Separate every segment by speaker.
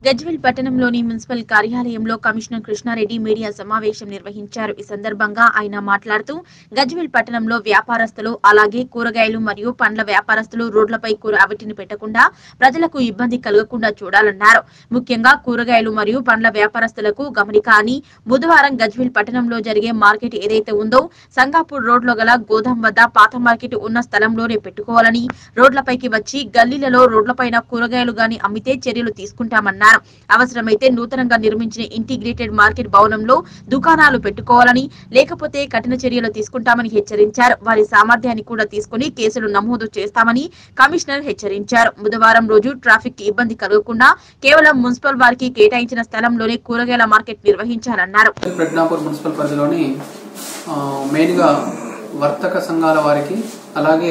Speaker 1: గజ్వేల్ పట్టణంలోని మున్సిపల్ కార్యాలయంలో commissioner Krishna Reddy media సమావేశం నిర్వహించారు. ఈ సందర్భంగా ఆయన మాట్లాడుతూ గజ్వేల్ పట్టణంలో వ్యాపారస్తులు అలాగే కూరగాయలు మరియు పండ్ల వ్యాపారస్తులు రోడ్లపై అవిటిని పెట్టకుండా ప్రజలకు ఇబ్బంది కలగకుండా చూడాలన్నారు. ముఖ్యంగా కూరగాయలు మరియు పండ్ల వ్యాపారస్తులకు గమనిక అని బుధవారం గజ్వేల్ పట్టణంలో జరిగే మార్కెట్ ఏదైతే ఉందో సంగాపూర్ రోడ్లో గల గోదాం వద్ద పాత మార్కెట్ ఉన్న స్థలంలోనే పెట్టుకోవాలని, రోడ్లపైకి వచ్చి గల్లీలలో రోడ్లపైన కూరగాయలు గాని అమ్మితే చర్యలు తీసుకుంటామన్నారు. అవసరమైతే నూతనంగా నిర్మించిన ఇంటిగ్రేటెడ్ మార్కెట్ భవనంలో దుకాణాలు పెట్టుకోవాలని, లేకపోతే కఠిన చర్యలు తీసుకుంటామని హెచ్చరించారు. వారి సామర్థ్యాన్ని కూడా తీసుకుని కేసులు నమోదు చేస్తామని కమిషనర్ హెచ్చరించారు. బుధవారం రోజు ట్రాఫిక్ ఇబ్బంది కలగకుండా కేవలం మున్సిపల్ వారికి కేటాయించిన స్థలంలోనే కూరగాయల మార్కెట్ నిర్వహించాలన్నారు.
Speaker 2: ప్రజ్ఞాపూర్ మున్సిపల్ పరిధిలోని మెయిన్ గా వర్తక సంఘాల వారికి అలాగే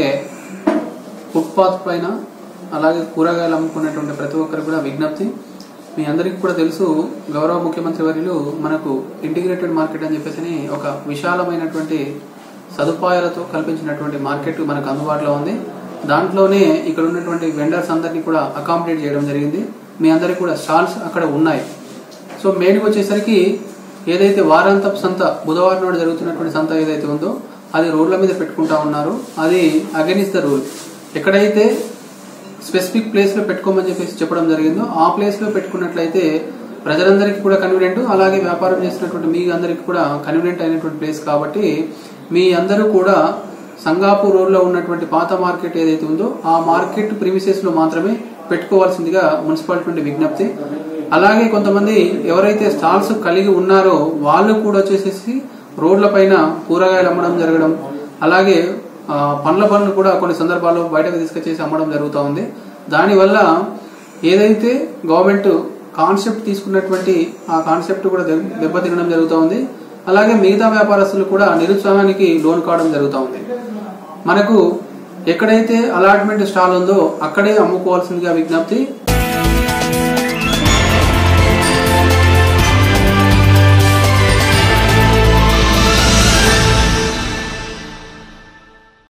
Speaker 2: ఫుట్పాత్ పైన అలాగే కూరగాయలు అమ్ముకునేటువంటి ప్రతి ఒక్కరికి కూడా విజ్ఞప్తి. మీ అందరికీ కూడా తెలుసు, గౌరవ ముఖ్యమంత్రి వర్యులు మనకు ఇంటిగ్రేటెడ్ మార్కెట్ అని చెప్పేసి ఒక విశాలమైనటువంటి సదుపాయాలతో కల్పించినటువంటి మార్కెట్ మనకు అందుబాటులో ఉంది. దాంట్లోనే ఇక్కడ ఉన్నటువంటి వెండర్స్ అందరినీ కూడా అకామిడేట్ చేయడం జరిగింది. మీ అందరికీ కూడా స్టాల్స్ అక్కడ ఉన్నాయి. సో మెయిన్గా వచ్చేసరికి ఏదైతే వారాంతపు సంత, బుధవారం నాడు జరుగుతున్నటువంటి సంత ఏదైతే ఉందో అది రోడ్ల మీద పెట్టుకుంటా ఉన్నారు. అది అగెనిస్ట్ ద రూల్. ఎక్కడైతే స్పెసిఫిక్ ప్లేస్ లో పెట్టుకోమని చెప్పేసి చెప్పడం జరిగిందో ఆ ప్లేస్ లో పెట్టుకున్నట్లయితే ప్రజలందరికీ కూడా కన్వీనియంట్, అలాగే వ్యాపారం చేసినటువంటి మీ అందరికీ కూడా కన్వీనియంట్ అయినటువంటి ప్లేస్ కాబట్టి మీ అందరూ కూడా సంగాపూర్ రోడ్ లో ఉన్నటువంటి పాత మార్కెట్ ఏదైతే ఉందో ఆ మార్కెట్ ప్రిమిసెస్ లో మాత్రమే పెట్టుకోవాల్సిందిగా మున్సిపాలిటీ నుండి విజ్ఞప్తి. అలాగే కొంతమంది ఎవరైతే స్టాల్స్ కలిగి ఉన్నారో వాళ్ళు కూడా వచ్చేసేసి రోడ్ల పైన కూరగాయలు అమ్మడం జరగడం, అలాగే పండ్ల బండ్లు కూడా కొన్ని సందర్భాల్లో బయటకు తీసుకొచ్చేసి అమ్మడం జరుగుతూ ఉంది. దానివల్ల ఏదైతే గవర్నమెంట్ కాన్సెప్ట్ తీసుకున్నటువంటి ఆ కాన్సెప్ట్ కూడా దెబ్బతినడం జరుగుతూ ఉంది. అలాగే మిగతా వ్యాపారస్తులు కూడా నిరుత్సాహానికి లోన్ కావడం జరుగుతూ ఉంది. మనకు ఎక్కడైతే అలాట్మెంట్ స్టాల్ ఉందో అక్కడే అమ్ముకోవాల్సిందిగా విజ్ఞప్తి.